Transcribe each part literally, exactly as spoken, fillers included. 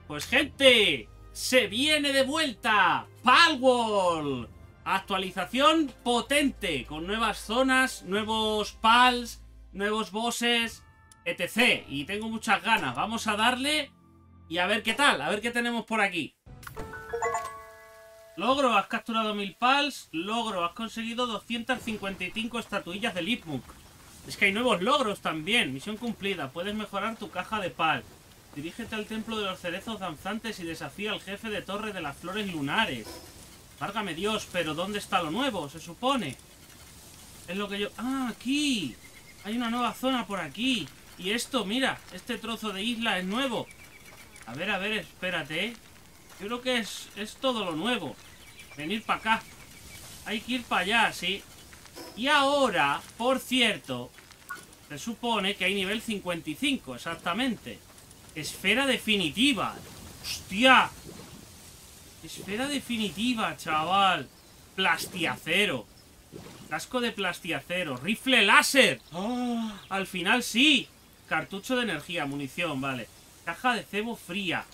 Pues gente, se viene de vuelta Palworld. Actualización potente, con nuevas zonas, nuevos pals, nuevos bosses, etcétera. Y tengo muchas ganas. Vamos a darle y a ver qué tal, a ver qué tenemos por aquí. Logro, has capturado mil pals. Logro, has conseguido doscientas cincuenta y cinco estatuillas de Lipmunk. Es que hay nuevos logros también. Misión cumplida, puedes mejorar tu caja de pal. Dirígete al templo de los cerezos danzantes y desafía al jefe de torre de las flores lunares. Válgame Dios, pero ¿dónde está lo nuevo? Se supone. Es lo que yo... ¡Ah, aquí! Hay una nueva zona por aquí. Y esto, mira, este trozo de isla es nuevo. A ver, a ver, espérate, ¿eh? Yo creo que es, es todo lo nuevo. Venir para acá. Hay que ir para allá, sí. Y ahora, por cierto, se supone que hay nivel cincuenta y cinco, exactamente. Esfera definitiva. ¡Hostia! Esfera definitiva, chaval. Plastiacero. Casco de plastiacero. Rifle láser. ¡Oh! Al final sí. Cartucho de energía, munición, vale. Caja de cebo fría.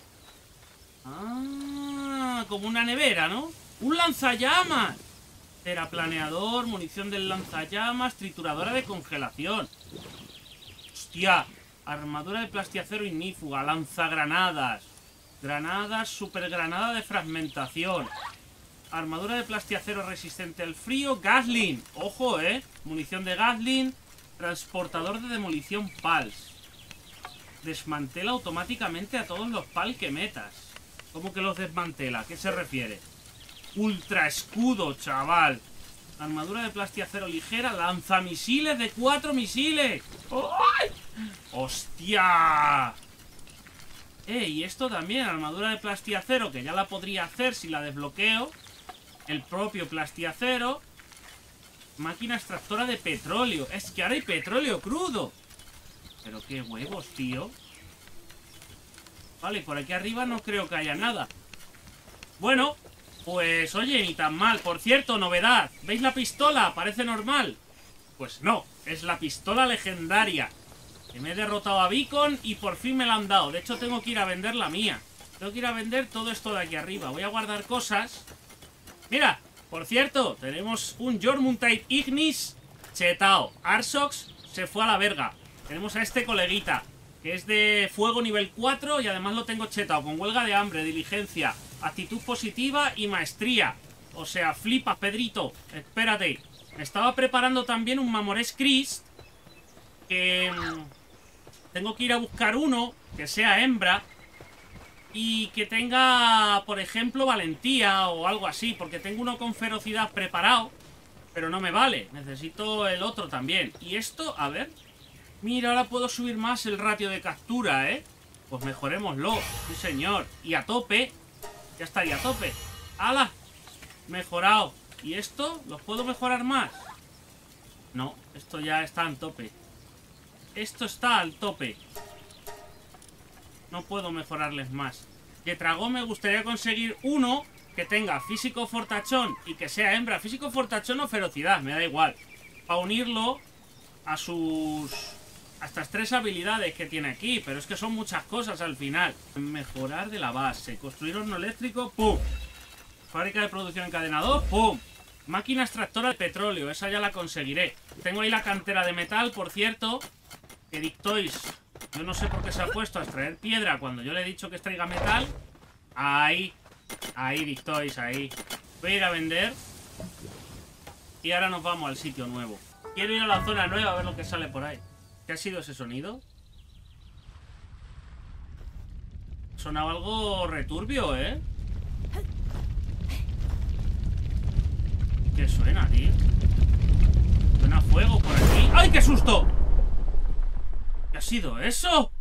Ah, como una nevera, ¿no? Un lanzallamas. Teraplaneador, munición del lanzallamas, trituradora de congelación. Hostia. Armadura de plastiacero ignífuga, lanzagranadas. Granadas, supergranada de fragmentación. Armadura de plastiacero resistente al frío, Gatling. Ojo, eh. Munición de Gatling. Transportador de demolición pals. Desmantela automáticamente a todos los pals que metas. ¿Cómo que los desmantela? ¿A qué se refiere? Ultra escudo, chaval. Armadura de plastiacero ligera, lanzamisiles de cuatro misiles. ¡Ay! ¡Hostia! Eh, y esto también, armadura de plastiacero, que ya la podría hacer si la desbloqueo. El propio plastiacero. Máquina extractora de petróleo. Es que ahora hay petróleo crudo. Pero qué huevos, tío. Vale, por aquí arriba no creo que haya nada. Bueno, pues oye, ni tan mal. Por cierto, novedad. ¿Veis la pistola? ¿Parece normal? Pues no, es la pistola legendaria. Que me he derrotado a Beacon y por fin me la han dado. De hecho, tengo que ir a vender la mía. Tengo que ir a vender todo esto de aquí arriba. Voy a guardar cosas. Mira, por cierto, tenemos un Jormuntide Ignis chetao. Arsox se fue a la verga. Tenemos a este coleguita, que es de fuego nivel cuatro y además lo tengo chetao. Con huelga de hambre, diligencia, actitud positiva y maestría. O sea, flipa, Pedrito. Espérate. Me estaba preparando también un Mamores Chris. Que... tengo que ir a buscar uno que sea hembra y que tenga, por ejemplo, valentía o algo así, porque tengo uno con ferocidad preparado, pero no me vale. Necesito el otro también. Y esto, a ver. Mira, ahora puedo subir más el ratio de captura, ¿eh? Pues mejorémoslo. Sí, señor. Y a tope. Ya estaría a tope. ¡Hala! Mejorado. ¿Y esto? ¿Los puedo mejorar más? No, esto ya está en tope. Esto está al tope. No puedo mejorarles más. De dragón me gustaría conseguir uno que tenga físico fortachón y que sea hembra. Físico fortachón o ferocidad, me da igual. Para unirlo a sus... a estas tres habilidades que tiene aquí. Pero es que son muchas cosas al final. Mejorar de la base. Construir horno eléctrico, ¡pum! Fábrica de producción encadenador, ¡pum! Máquina extractora de petróleo, esa ya la conseguiré. Tengo ahí la cantera de metal, por cierto. Que Dictois, yo no sé por qué se ha puesto a extraer piedra cuando yo le he dicho que extraiga metal. Ahí, ahí Dictois, ahí. Voy a ir a vender. Y ahora nos vamos al sitio nuevo. Quiero ir a la zona nueva a ver lo que sale por ahí. ¿Qué ha sido ese sonido? Sonaba algo returbio, ¿eh? ¿Qué suena, tío? Suena fuego por aquí. ¡Ay, qué susto! ¿Qué ha sido eso?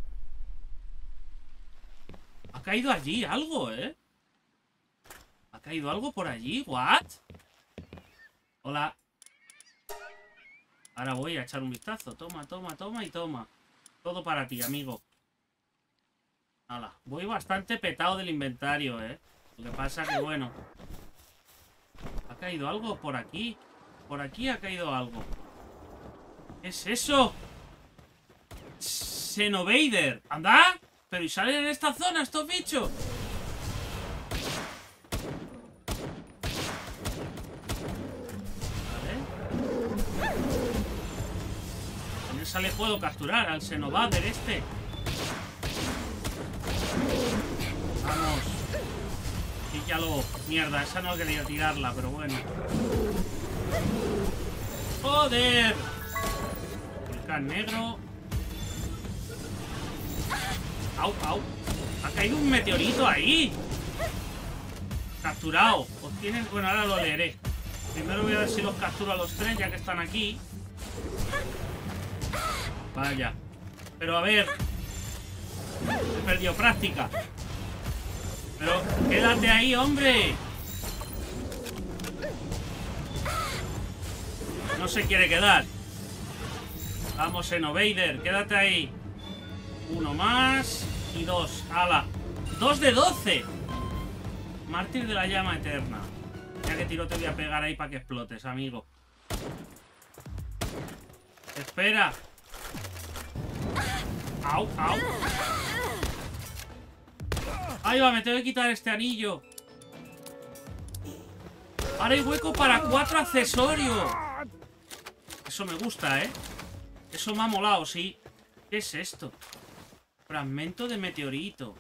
Ha caído allí algo, ¿eh? ¿Ha caído algo por allí? ¿What? Hola. Ahora voy a echar un vistazo. Toma, toma, toma y toma. Todo para ti, amigo. Hala. Voy bastante petado del inventario, ¿eh? Lo que pasa que, bueno... ¿Ha caído algo por aquí? Por aquí ha caído algo. ¿Qué es eso? Xenovader. ¿Anda? Pero ¿y salen en esta zona estos bichos? Vale. Con esa le puedo capturar al Xenovader este. Vamos. Píllalo. Mierda, esa no quería tirarla, pero bueno. ¡Joder! Volcán negro. ¡Au, au! Ha caído un meteorito ahí. Capturado. Obtienen... Bueno, ahora lo leeré. Primero voy a ver si los capturo a los tres, ya que están aquí. Vaya. Pero a ver. He perdido práctica. Pero quédate ahí, hombre. No se quiere quedar. Vamos, Xenovader, quédate ahí. Uno más y dos. ¡Hala! ¡Dos de doce! Mártir de la llama eterna. Ya que tiro te voy a pegar ahí para que explotes, amigo. Espera. ¡Au, au! Ahí va, me tengo que quitar este anillo. Ahora hay hueco para cuatro accesorios. Eso me gusta, ¿eh? Eso me ha molado, sí. ¿Qué es esto? Fragmento de meteorito.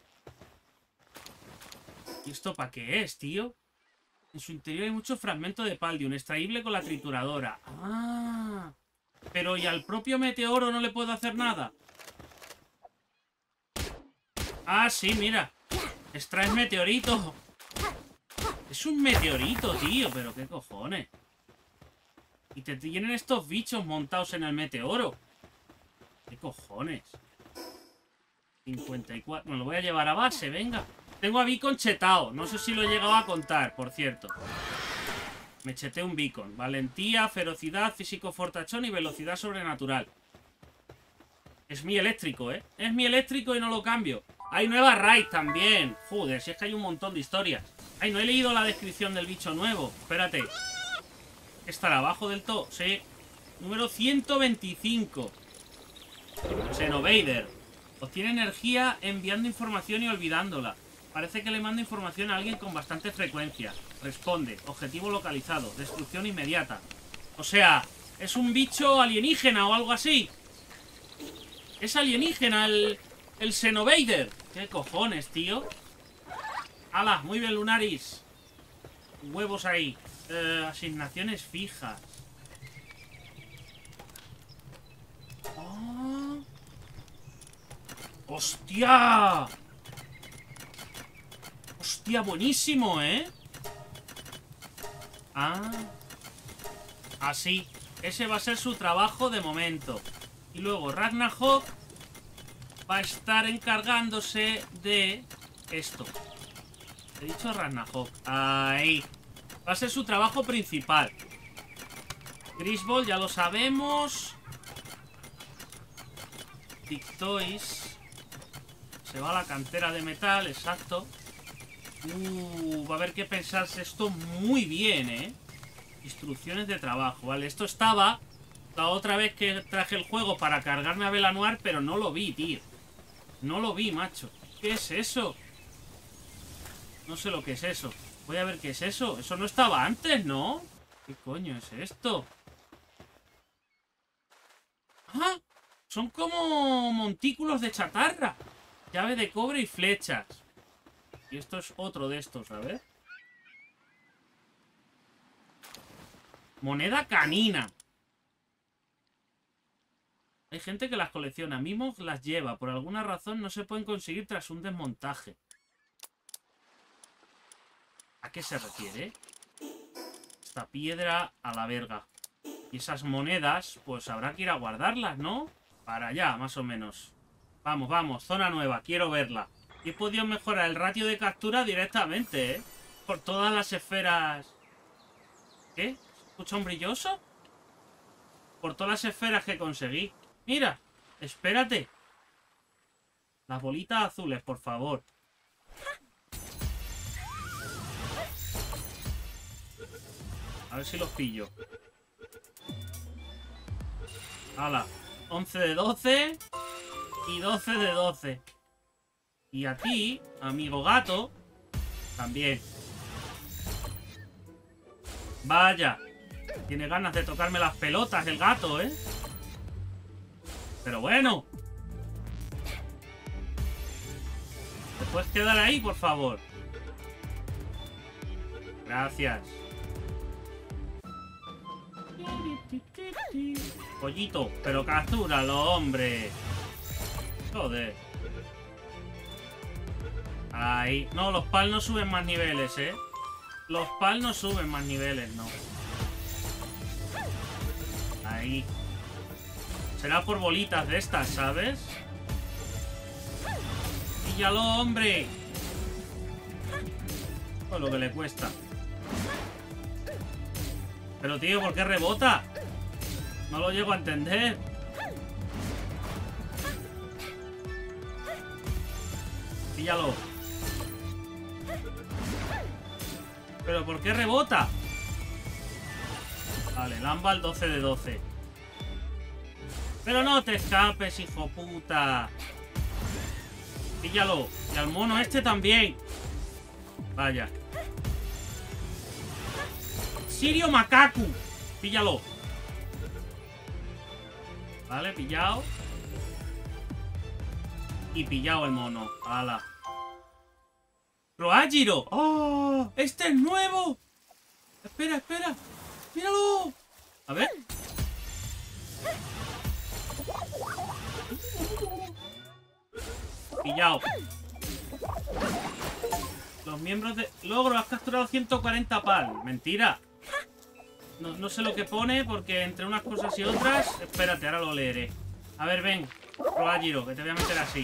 ¿Y esto para qué es, tío? En su interior hay mucho fragmento de Paldium, extraíble con la trituradora. Ah. Pero ¿y al propio meteoro no le puedo hacer nada? Ah, sí, mira. Extraes meteorito. Es un meteorito, tío. Pero qué cojones. Y te tienen estos bichos montados en el meteoro. ¿Qué cojones? cincuenta y cuatro. Me lo voy a llevar a base, venga. Tengo a Beacon chetado. No sé si lo he llegado a contar, por cierto. Me cheté un Beacon. Valentía, ferocidad, físico fortachón y velocidad sobrenatural. Es mi eléctrico, ¿eh? Es mi eléctrico y no lo cambio. Hay nueva raid también. Joder, si es que hay un montón de historias. Ay, no he leído la descripción del bicho nuevo. Espérate. ¿Estará abajo del todo? Sí. Número ciento veinticinco. Xenovader. Obtiene energía enviando información y olvidándola. Parece que le manda información a alguien con bastante frecuencia. Responde. Objetivo localizado. Destrucción inmediata. O sea, es un bicho alienígena o algo así. Es alienígena el... El Xenovader. ¿Qué cojones, tío? ¡Hala! Muy bien, Lunaris. Huevos ahí. Eh, asignaciones fijas. Oh. ¡Hostia! ¡Hostia! Buenísimo, ¿eh? Ah. Así. Ese va a ser su trabajo de momento. Y luego Ragnarok va a estar encargándose de esto. He dicho Ragnarok. Ahí. Va a ser su trabajo principal. Grisbold ya lo sabemos. Tictois. Se va a la cantera de metal, exacto. Uh, va a haber que pensarse esto muy bien, ¿eh? Instrucciones de trabajo, vale. Esto estaba la otra vez que traje el juego para cargarme a Belanoir, pero no lo vi, tío. No lo vi, macho. ¿Qué es eso? No sé lo que es eso. Voy a ver qué es eso. Eso no estaba antes, ¿no? ¿Qué coño es esto? ¡Ah! Son como montículos de chatarra. Llave de cobre y flechas. Y esto es otro de estos, a ver. Moneda canina. Hay gente que las colecciona. Mimos las lleva. Por alguna razón no se pueden conseguir tras un desmontaje. ¿A qué se refiere? Esta piedra a la verga. Y esas monedas, pues habrá que ir a guardarlas, ¿no? Para allá, más o menos. Vamos, vamos, zona nueva, quiero verla. Y he podido mejorar el ratio de captura directamente, ¿eh? Por todas las esferas. ¿Qué? ¿Se escucha un brilloso? Por todas las esferas que conseguí. Mira, espérate. Las bolitas azules, por favor. A ver si los pillo. Hala, once de doce y doce de doce. Y a ti, amigo gato, también. Vaya. Tiene ganas de tocarme las pelotas el gato, ¿eh? Pero bueno. ¿Te puedes quedar ahí, por favor? Gracias. Pollito, pero captúralo, hombre. Joder. Ahí. No, los pal no suben más niveles, ¿eh? Los pal no suben más niveles, no. Ahí. Será por bolitas de estas, ¿sabes? ¡Píllalo, hombre! Pues lo que le cuesta. Pero, tío, ¿por qué rebota? No lo llego a entender. Píllalo. ¿Pero por qué rebota? Vale, Lamba al doce de doce. Pero no te escapes, hijo puta. Píllalo. Y al mono este también. Vaya. Sirio Macacu. Píllalo. Vale, pillado. Y pillado el mono. Ala. ¡Roajiro! ¡Oh! ¡Este es nuevo! Espera, espera. ¡Míralo! A ver. Pillado. Los miembros de... Logro, has capturado ciento cuarenta pal. Mentira. No, no sé lo que pone porque entre unas cosas y otras... Espérate, ahora lo leeré. A ver, ven. Roajiro, que te voy a meter así.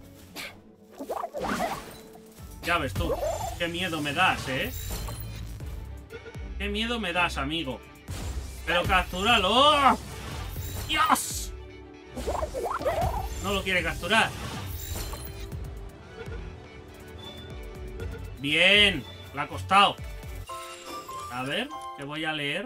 Ya ves tú. Qué miedo me das, ¿eh? Qué miedo me das, amigo. Pero captúralo. ¡Dios! No lo quiere capturar. Bien. Le ha costado. A ver, que voy a leer.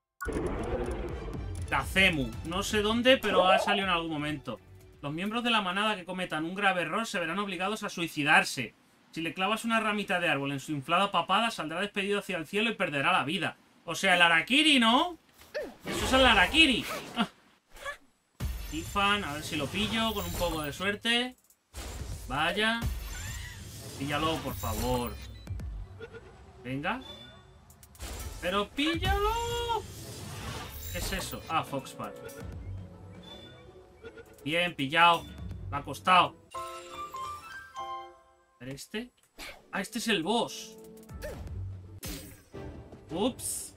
Kazemu. No sé dónde, pero ha salido en algún momento. Los miembros de la manada que cometan un grave error se verán obligados a suicidarse. Si le clavas una ramita de árbol en su inflada papada, saldrá despedido hacia el cielo y perderá la vida. O sea, el Harakiri, ¿no? Eso es el Harakiri. Ah. Ifan, a ver si lo pillo con un poco de suerte. Vaya. Píllalo, por favor. Venga. ¡Pero píllalo! ¿Qué es eso? Ah, Foxpar. Bien, pillado. Me ha costado. A ver, este. Ah, este es el boss. Ups.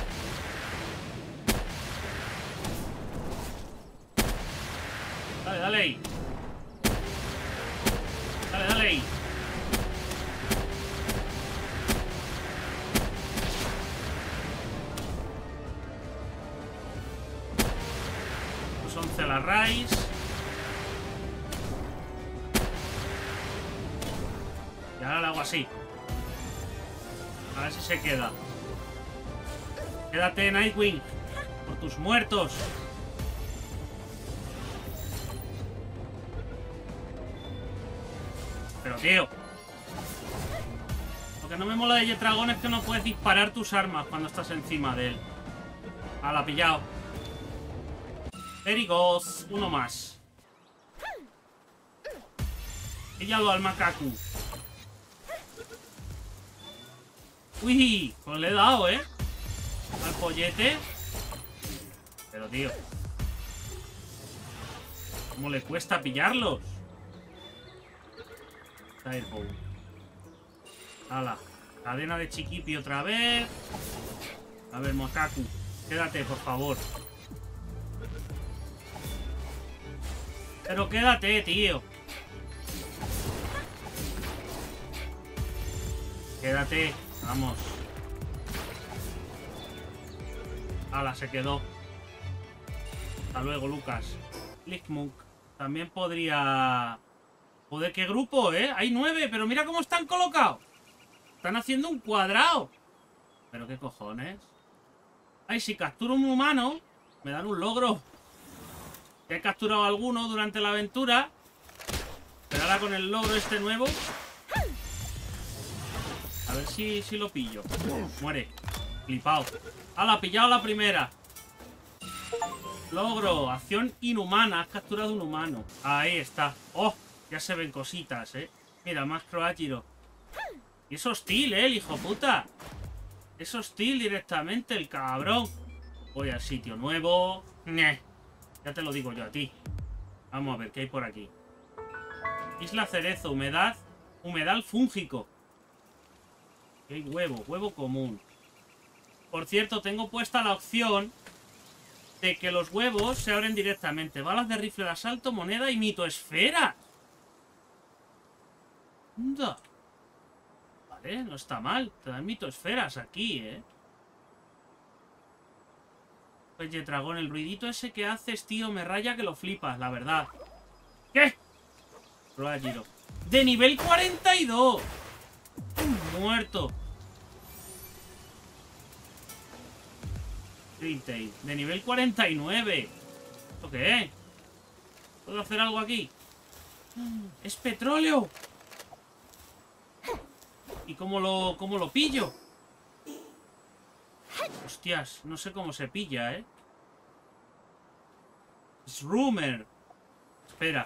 Dale, dale ahí. Dale, dale ahí. Los once a la raíz. Y ahora lo hago así. A ver si se queda. Quédate, Nightwing. Por tus muertos. Pero, tío. Lo que no me mola de Yetragon es que no puedes disparar tus armas cuando estás encima de él. Ah, la ha pillado. There he goes. Uno más. Píllalo al macaco. Uy, pues le he dado, ¿eh? Al pollete. Pero, tío, ¿cómo le cuesta pillarlos? Firebow. Hala. Cadena de Chiquipi otra vez. A ver, Macaco, quédate, por favor. Pero quédate, tío. Quédate. Vamos. Hala, se quedó. Hasta luego, Lucas. Lickmunk. También podría... Joder, qué grupo, ¿eh? Hay nueve, pero mira cómo están colocados. Están haciendo un cuadrado. Pero qué cojones. Ay, si capturo un humano, me dan un logro. He capturado alguno durante la aventura. Pero ahora con el logro este nuevo. A ver si, si lo pillo. Muere. Flipado. ¡Hala! Pillado la primera. Logro. Acción inhumana. Has capturado un humano. Ahí está. ¡Oh! Ya se ven cositas, ¿eh? Mira, más Croagiro. Y es hostil, ¿eh? El hijo puta. Es hostil directamente, el cabrón. Voy al sitio nuevo. Ñe. Ya te lo digo yo a ti. Vamos a ver qué hay por aquí. Isla Cerezo, humedad. Humedal fúngico. Aquí hay huevo, huevo común. Por cierto, tengo puesta la opción de que los huevos se abren directamente. Balas de rifle de asalto, moneda y mitoesfera. ¡Anda! Vale, no está mal. Te dan mitoesferas aquí, ¿eh? Oye, dragón, el ruidito ese que haces, tío, me raya que lo flipas, la verdad. ¿Qué? Croagiro. ¡De nivel cuarenta y dos! Muerto. Retail. De nivel cuarenta y nueve. ¿Esto qué es? ¿Puedo hacer algo aquí? ¡Es petróleo! ¿Y cómo lo, cómo lo pillo? Hostias, no sé cómo se pilla, ¿eh? Es rumor. Espera.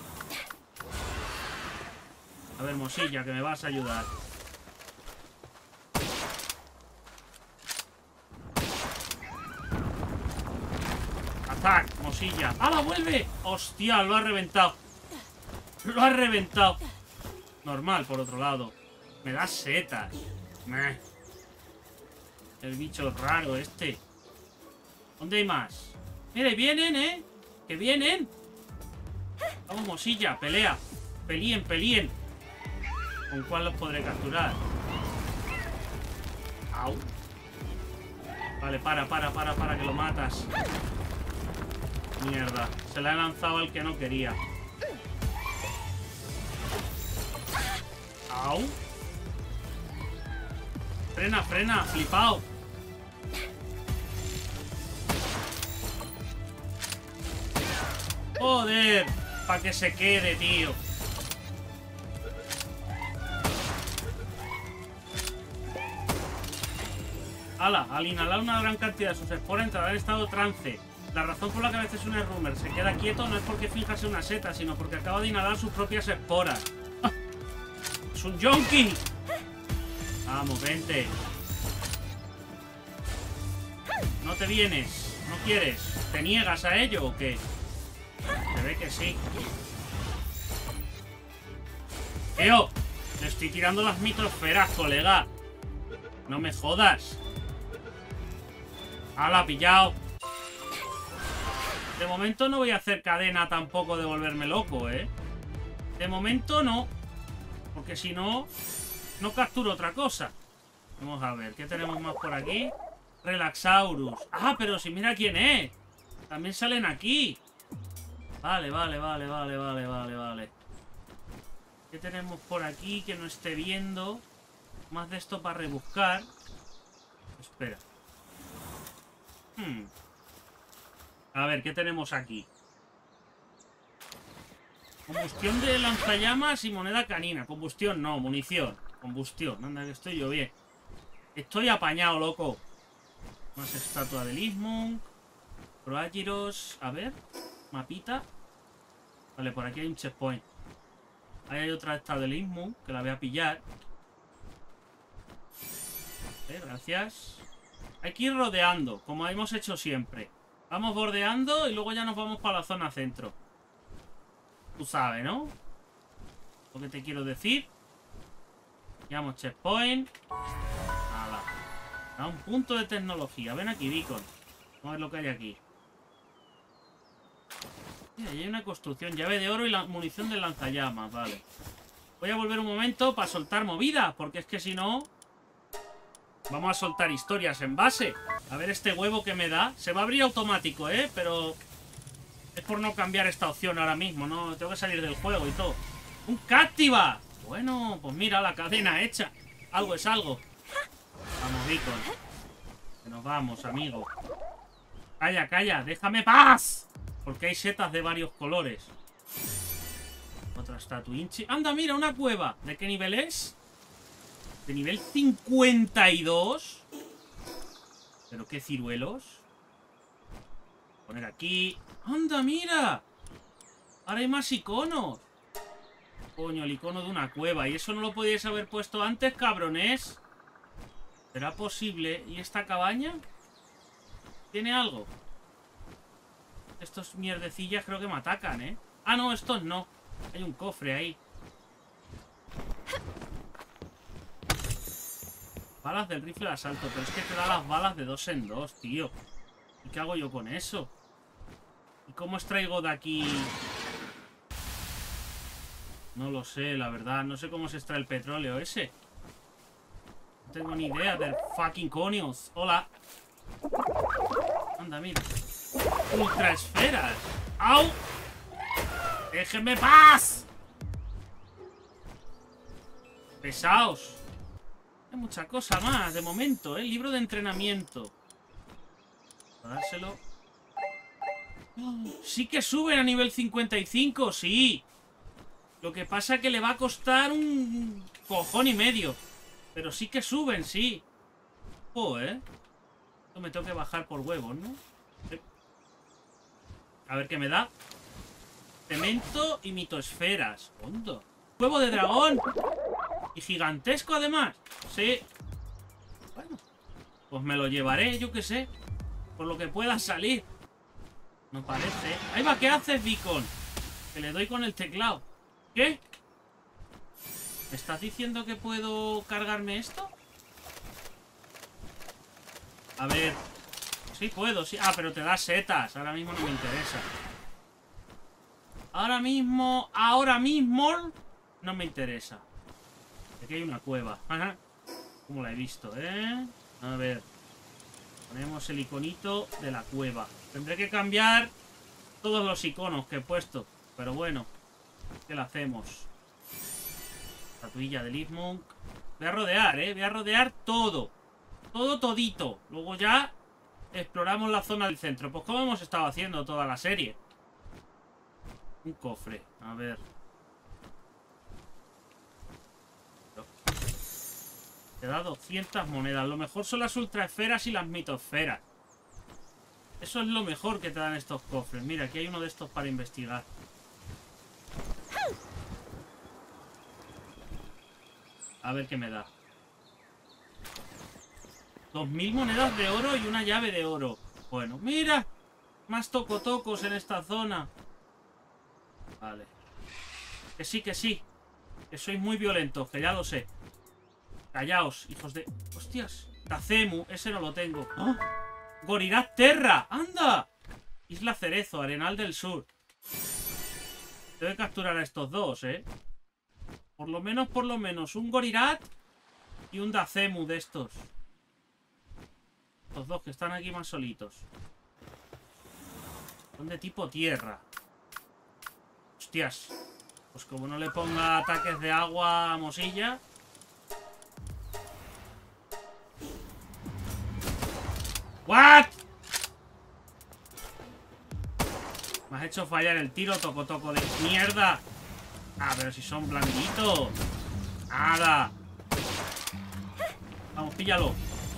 A ver, mosilla, que me vas a ayudar. Atac, mosilla. ¡Hala, vuelve! ¡Hostia, lo ha reventado! Lo ha reventado. Normal, por otro lado. Me da setas. Meh. El bicho raro este. ¿Dónde hay más? Mire, vienen, ¿eh? Que vienen. Vamos, mosilla, pelea. Pelíen, pelíen. ¿Con cuál los podré capturar? Au. Vale, para, para, para, para, que lo matas. Mierda. Se la he lanzado al que no quería. Au. Frena, frena, flipao. Joder, para que se quede, tío. Ala, al inhalar una gran cantidad de sus esporas entrará en estado de trance. La razón por la que a veces un Rumor se queda quieto no es porque finja ser una seta, sino porque acaba de inhalar sus propias esporas. ¡Ah! ¡Es un junkie! Vamos, vente. ¿No te vienes? ¿No quieres? ¿Te niegas a ello o qué? Se ve que sí. ¡Tío! Le estoy tirando las mitosferas, colega. No me jodas. ¡Hala, pillado! De momento no voy a hacer cadena tampoco de volverme loco, ¿eh? De momento no. Porque si no, no capturo otra cosa. Vamos a ver, ¿qué tenemos más por aquí? Relaxaurus. Ah, pero si mira quién es. También salen aquí. Vale, vale, vale, vale, vale, vale, vale. ¿Qué tenemos por aquí que no esté viendo? Más de esto para rebuscar. Espera. Hmm. A ver, ¿qué tenemos aquí? Combustión de lanzallamas y moneda canina. Combustión no, munición. Combustión, anda que estoy yo bien. Estoy apañado, loco. Más estatua del Ismung. Croagiros. A ver. Mapita. Vale, por aquí hay un checkpoint. Ahí hay otra esta del Ismung, que la voy a pillar. Vale, gracias. Hay que ir rodeando, como hemos hecho siempre. Vamos bordeando y luego ya nos vamos para la zona centro. Tú sabes, ¿no? Lo que te quiero decir. Llevamos checkpoint. Nada. Da un punto de tecnología. Ven aquí, Beacon. Vamos a ver lo que hay aquí. Mira, ahí hay una construcción. Llave de oro y la munición de lanzallamas. Vale. Voy a volver un momento para soltar movidas. Porque es que si no... Vamos a soltar historias en base. A ver este huevo que me da. Se va a abrir automático, ¿eh? Pero... es por no cambiar esta opción ahora mismo, ¿no? Tengo que salir del juego y todo. ¡Un Captiva! Bueno, pues mira, la cadena hecha. Algo es algo. Vamos, Beacon. Que nos vamos, amigo. Calla, calla. Déjame paz. Porque hay setas de varios colores. Otra estatuinchi. ¡Anda, mira! Una cueva. ¿De qué nivel es? De nivel cincuenta y dos. ¿Pero qué ciruelos? Poner aquí. ¡Anda, mira! Ahora hay más iconos. Coño, el icono de una cueva. ¿Y eso no lo podíais haber puesto antes, cabrones? ¿Será posible? ¿Y esta cabaña? ¿Tiene algo? Estos mierdecillas creo que me atacan, ¿eh? Ah, no, estos no. Hay un cofre ahí. Balas del rifle de asalto. Pero es que te da las balas de dos en dos, tío. ¿Y qué hago yo con eso? ¿Y cómo extraigo de aquí? No lo sé, la verdad. No sé cómo se extrae el petróleo ese. No tengo ni idea del fucking conios. Hola. Anda, mira. Ultra esferas. ¡Au! ¡Déjenme paz! Pesaos. Hay mucha cosa más de momento, ¿eh? Libro de entrenamiento. Para dárselo. Sí que suben a nivel cincuenta y cinco, sí. Lo que pasa es que le va a costar un cojón y medio. Pero sí que suben, sí. Joder. Esto me tengo que bajar por huevos, ¿no? A ver qué me da. Cemento y mitosferas. Hondo. Huevo de dragón. Y gigantesco además. Sí. Bueno. Pues me lo llevaré, yo qué sé. Por lo que pueda salir. No parece. Ahí va, ¿qué haces, Beacon? Que le doy con el teclado. ¿Qué? ¿Me estás diciendo que puedo cargarme esto? A ver. Sí puedo, sí. Ah, pero te da setas. Ahora mismo no me interesa. Ahora mismo, ahora mismo no me interesa. Aquí hay una cueva. Ajá. Como la he visto, ¿eh? A ver. Ponemos el iconito de la cueva. Tendré que cambiar todos los iconos que he puesto. Pero bueno. ¿Qué le hacemos? Estatuilla de Lizmunk. Voy a rodear, ¿eh? Voy a rodear todo. Todo todito. Luego ya exploramos la zona del centro. Pues como hemos estado haciendo toda la serie. Un cofre. A ver. Te da doscientas monedas. Lo mejor son las ultraesferas y las mitosferas. Eso es lo mejor que te dan estos cofres. Mira, aquí hay uno de estos para investigar. A ver qué me da. Dos mil monedas de oro y una llave de oro. Bueno, mira. Más tocotocos en esta zona. Vale. Que sí, que sí. Que sois muy violentos, que ya lo sé. Callaos, hijos de... Hostias. Tacemu, ese no lo tengo. ¡Oh! Gorirat Terra. ¡Anda! Isla Cerezo, Arenal del Sur. Tengo que capturar a estos dos, ¿eh? Por lo menos, por lo menos. Un Gorirat y un Dacemu de estos. Los dos que están aquí más solitos. Son de tipo tierra. Hostias. Pues como no le ponga ataques de agua a Mosilla... ¿What? Me has hecho fallar el tiro, toco toco de mierda. Ah, pero si son blanditos. Nada. Vamos, píllalo.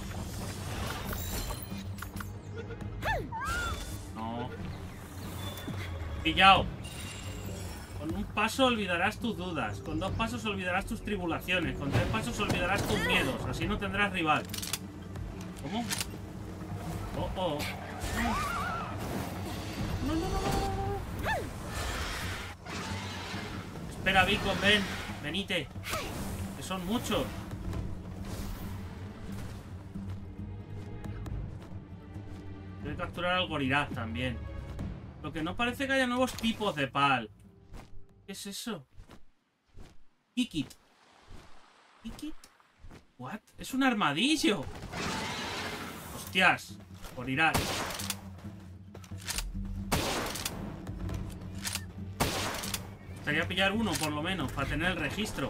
No. Pillado. Con un paso olvidarás tus dudas. Con dos pasos olvidarás tus tribulaciones. Con tres pasos olvidarás tus miedos. Así no tendrás rival. ¿Cómo? Oh, oh. No, no, no, no. Espera, Beacon, ven. Venite. Que son muchos. Voy a capturar al Gorirat también. Lo que no parece que haya nuevos tipos de pal. ¿Qué es eso? Kikit. ¿Kikit? ¿What? Es un armadillo. Hostias. Gorirat. Estaría pillar uno por lo menos para tener el registro.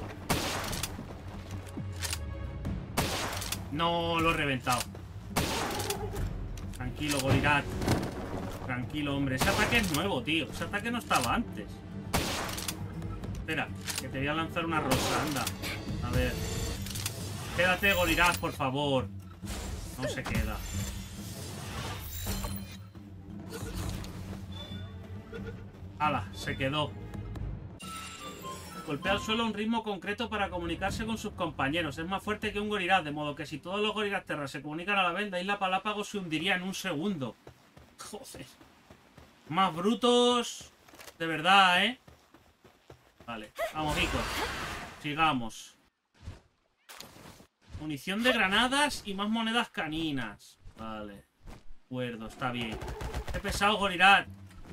No, lo he reventado. Tranquilo, Gorirat. Tranquilo, hombre. Ese ataque es nuevo, tío. Ese ataque no estaba antes. Espera, que te voy a lanzar una rosa, anda. A ver. Quédate, Goriraz, por favor. No se queda. ¡Hala! Se quedó. Golpea al suelo a un ritmo concreto para comunicarse con sus compañeros. Es más fuerte que un Goriraz, de modo que si todos los Goriraz Terra se comunican a la vez, la isla Palápago se hundiría en un segundo. Joder. Más brutos. De verdad, ¿eh? Vale, vamos, Vico. Sigamos. Munición de granadas y más monedas caninas. Vale. De acuerdo, está bien. Qué pesado, Goriraz.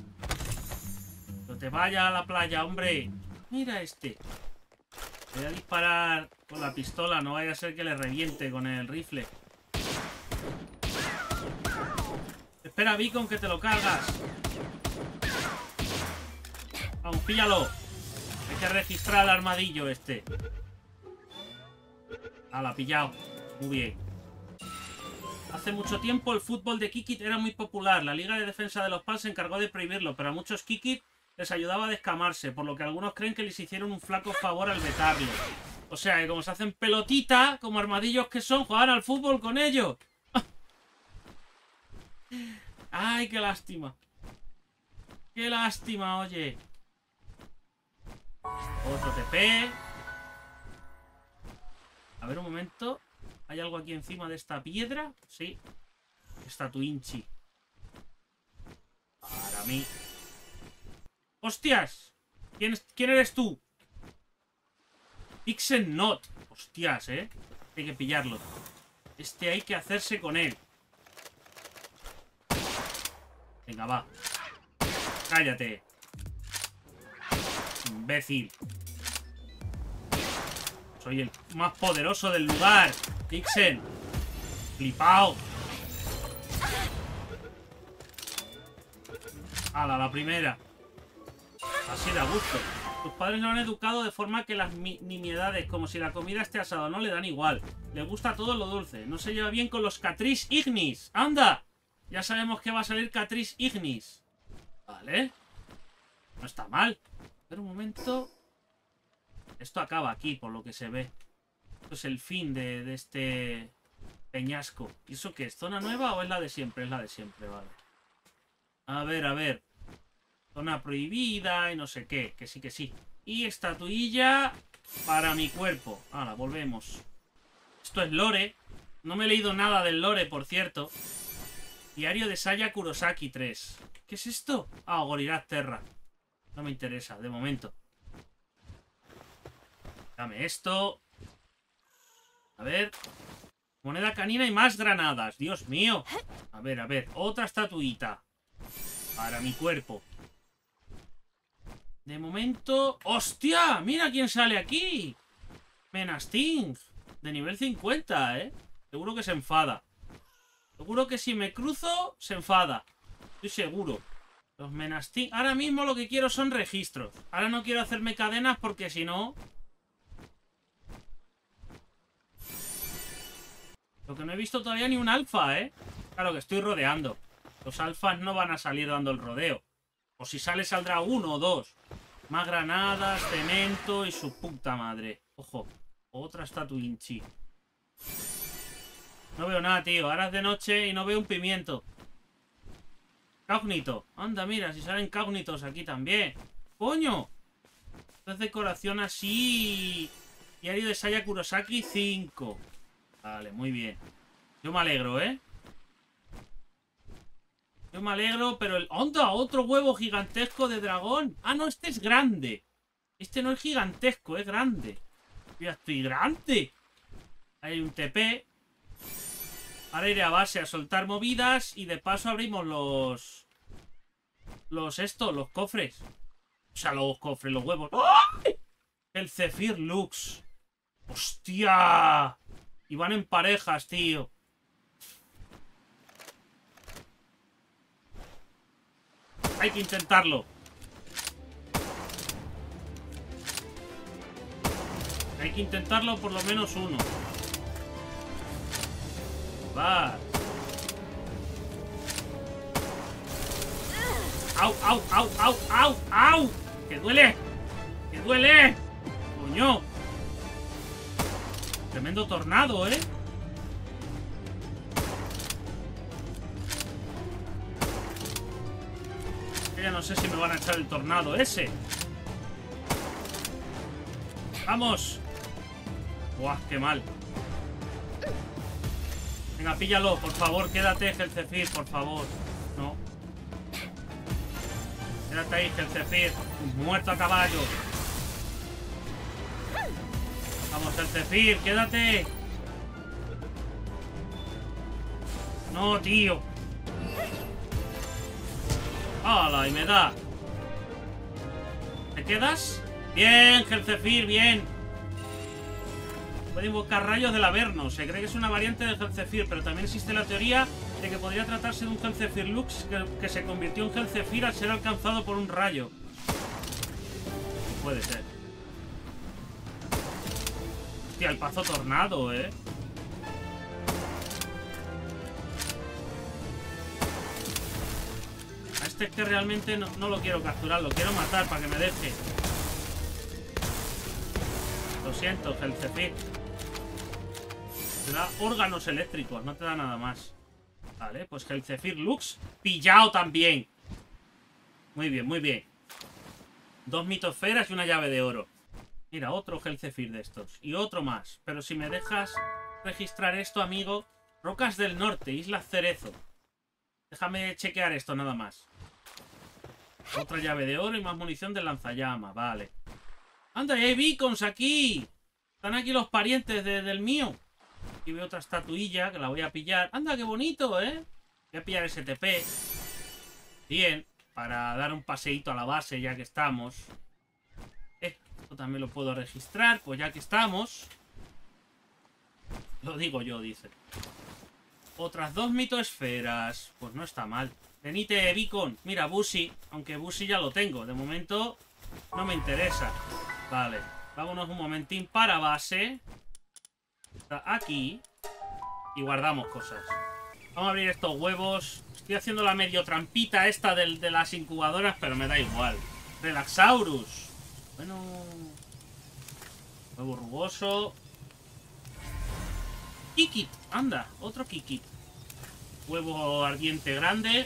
No te vayas a la playa, hombre. Mira este. Voy a disparar con la pistola. No vaya a ser que le reviente con el rifle. Espera, Beacon, que te lo cargas. Vamos, píllalo. Hay que registrar al armadillo este. Ala, pillado. Muy bien. Hace mucho tiempo el fútbol de Kikit era muy popular. La Liga de Defensa de los Pals se encargó de prohibirlo, pero a muchos Kikit les ayudaba a descamarse, por lo que algunos creen que les hicieron un flaco favor al vetarlo. O sea, que como se hacen pelotita, como armadillos que son, jugar al fútbol con ellos. Ay, qué lástima. Qué lástima, oye. Otro T P. A ver un momento. ¿Hay algo aquí encima de esta piedra? Sí. Estatuinchi. Para mí. ¡Hostias! ¿Quién, es, ¿Quién eres tú? Ixen Not. Hostias, ¿eh? Hay que pillarlo. Este hay que hacerse con él. Venga, va. Cállate. Imbécil. Soy el más poderoso del lugar. Ixen. Flipao. ¡Hala, la primera! Así da gusto. Tus padres lo han educado de forma que las nimiedades, como si la comida esté asada, no le dan igual. Le gusta todo lo dulce. No se lleva bien con los Catris Ignis. ¡Anda! Ya sabemos que va a salir Catris Ignis. Vale. No está mal. Pero un momento. Esto acaba aquí, por lo que se ve. Esto es el fin de, de este peñasco. ¿Y eso qué es? ¿Zona nueva o es la de siempre? Es la de siempre, vale. A ver, a ver. Zona prohibida y no sé qué. Que sí, que sí. Y estatuilla para mi cuerpo. Ahora, volvemos. Esto es lore. No me he leído nada del lore, por cierto. Diario de Saya Kurosaki tres. ¿Qué es esto? Ah, Goriraz Terra. No me interesa, de momento. Dame esto. A ver. Moneda canina y más granadas. Dios mío. A ver, a ver. Otra estatuita. Para mi cuerpo. De momento... ¡Hostia! ¡Mira quién sale aquí! Menasting. De nivel cincuenta, ¿eh? Seguro que se enfada. Seguro que si me cruzo, se enfada. Estoy seguro. Los Menasting... Ahora mismo lo que quiero son registros. Ahora no quiero hacerme cadenas porque si no... Lo que no he visto todavía ni un alfa, ¿eh? Claro que estoy rodeando. Los alfas no van a salir dando el rodeo. O si sale, saldrá uno o dos. Más granadas, cemento y su puta madre. Ojo, otra estatuinchi. No veo nada, tío. Ahora es de noche y no veo un pimiento. Cágnito. Anda, mira, si salen cágnitos aquí también. ¡Coño! Entonces decoración así... Diario de Saya Kurosaki cinco. Vale, muy bien. Yo me alegro, ¿eh? Yo me alegro, pero el... ¡Onda! Otro huevo gigantesco de dragón. Ah, no, este es grande. Este no es gigantesco, es grande. Ya estoy grande. Hay un T P. Ahora iré a base a soltar movidas. Y de paso abrimos los... Los estos, los cofres. O sea, los cofres, los huevos. ¡Ay! El Zephyr Lux. ¡Hostia! Y van en parejas, tío. Hay que intentarlo. Hay que intentarlo por lo menos uno. Va. ¡Au, au, au, au, au, au! ¡Que duele! ¡Que duele! ¡Coño! Tremendo tornado, ¿eh? Ya no sé si me van a echar el tornado ese. ¡Vamos! ¡Buah, qué mal! Venga, píllalo, por favor, quédate, Gelcefir, por favor. No. Quédate ahí, Gelcefir. Muerto a caballo. Vamos, Gelcefir, quédate. No, tío. ¡Hala! Y me da. ¿Te quedas? Bien, Gelcefir, bien. Puede invocar rayos del Averno. Se cree que es una variante de Gelcefir, pero también existe la teoría de que podría tratarse de un Gelcefir Lux que, que se convirtió en Gelcefir al ser alcanzado por un rayo. Puede ser. Hostia, el pazo tornado, ¿eh? A este es que realmente no, no lo quiero capturar, lo quiero matar para que me deje. Lo siento, Gelcefir. Te da órganos eléctricos, no te da nada más. Vale, pues Gelcefir Lux pillado también. Muy bien, muy bien. Dos mitosferas y una llave de oro. Mira, otro Gelcefir de estos. Y otro más. Pero si me dejas registrar esto, amigo. Rocas del Norte, Isla Cerezo. Déjame chequear esto nada más. Otra llave de oro y más munición de lanzallamas. Vale. ¡Anda, y hay beacons aquí! Están aquí los parientes de, del mío. Aquí veo otra estatuilla que la voy a pillar. ¡Anda, qué bonito, eh! Voy a pillar ese T P. Bien. Para dar un paseíto a la base ya que estamos. Eh, esto también lo puedo registrar. Pues ya que estamos. Lo digo yo, dice. Otras dos mitoesferas. Pues no está mal. Venite, Beacon. Mira, Busi. Aunque Busi ya lo tengo. De momento no me interesa. Vale. Vámonos un momentín para base. Está aquí. Y guardamos cosas. Vamos a abrir estos huevos. Estoy haciendo la medio trampita esta de, de las incubadoras, pero me da igual. Relaxaurus. Bueno. Huevo rugoso. Kikit. Anda, otro Kikit. Huevo ardiente grande.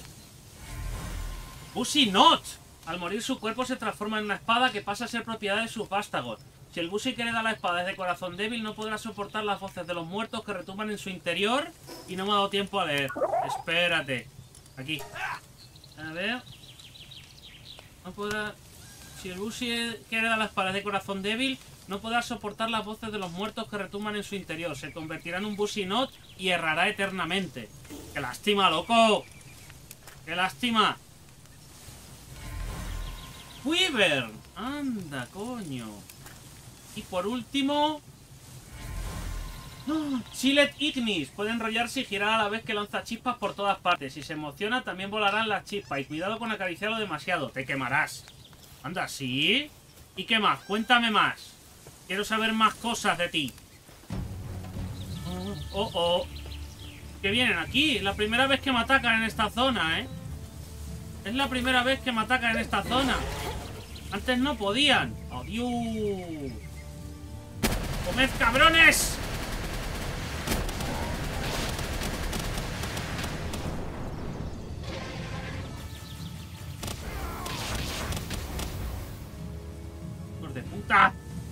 Busi Not. Al morir su cuerpo se transforma en una espada que pasa a ser propiedad de sus vástagos. Si el Busi que hereda la espada es de corazón débil, no podrá soportar las voces de los muertos que retumban en su interior. Y no me ha dado tiempo a leer. Espérate. Aquí. A ver. No podrá... Si el Busi que hereda la espada es de corazón débil, no podrá soportar las voces de los muertos que retumban en su interior. Se convertirá en un Busi Not y errará eternamente. ¡Qué lástima, loco! ¡Qué lástima! Wyvern. Anda, coño. Y por último... ¡Oh! Chilet Ignis. Puede enrollarse y girar a la vez que lanza chispas por todas partes. Si se emociona, también volarán las chispas. Y cuidado con acariciarlo demasiado. Te quemarás. Anda, ¿sí? ¿Y qué más? Cuéntame más. Quiero saber más cosas de ti. Oh, oh. Que vienen aquí. Es la primera vez que me atacan en esta zona, ¿eh? Es la primera vez que me atacan en esta zona. Antes no podían. ¡Adiós! ¡Comed, cabrones! ¡Hijos de puta!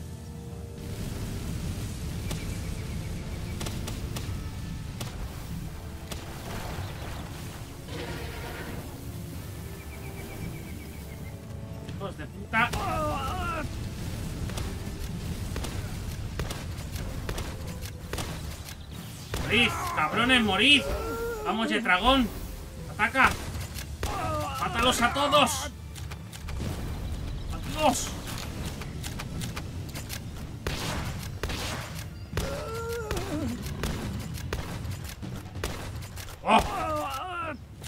¡Hijos de puta! ¡Morid! ¡Cabrones, morid! ¡Vamos, Yetragón! ¡Ataca! ¡Mátalos a todos! ¡Adiós! ¡Oh!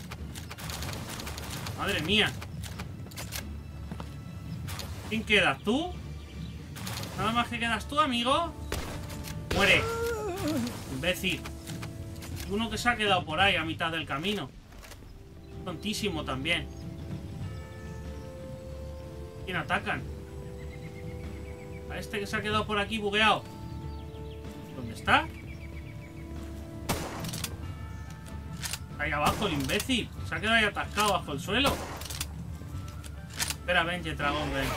¡Madre mía! ¿Quién quedas? ¿Tú? ¿Nada más que quedas tú, amigo? ¡Muere! Imbécil. Uno que se ha quedado por ahí a mitad del camino. Tontísimo también. ¿Quién atacan? A este que se ha quedado por aquí bugueado. ¿Dónde está? Ahí abajo el imbécil. Se ha quedado ahí atascado bajo el suelo. Espera, ven, Jetragón, ven.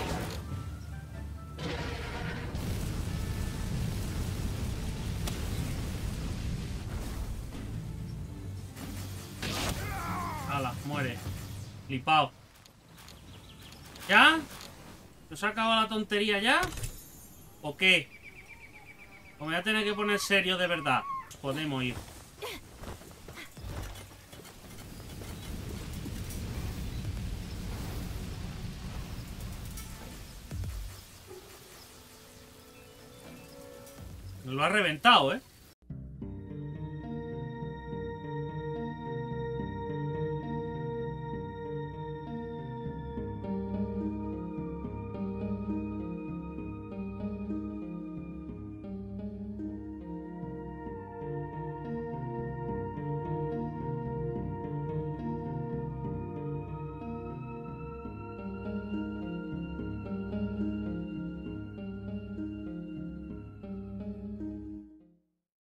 Hala, muere. Flipao. ¿Ya? ¿Os ha acabado la tontería ya? ¿O qué? O me voy a tener que poner serio de verdad. Podemos ir. Lo ha reventado, ¿eh?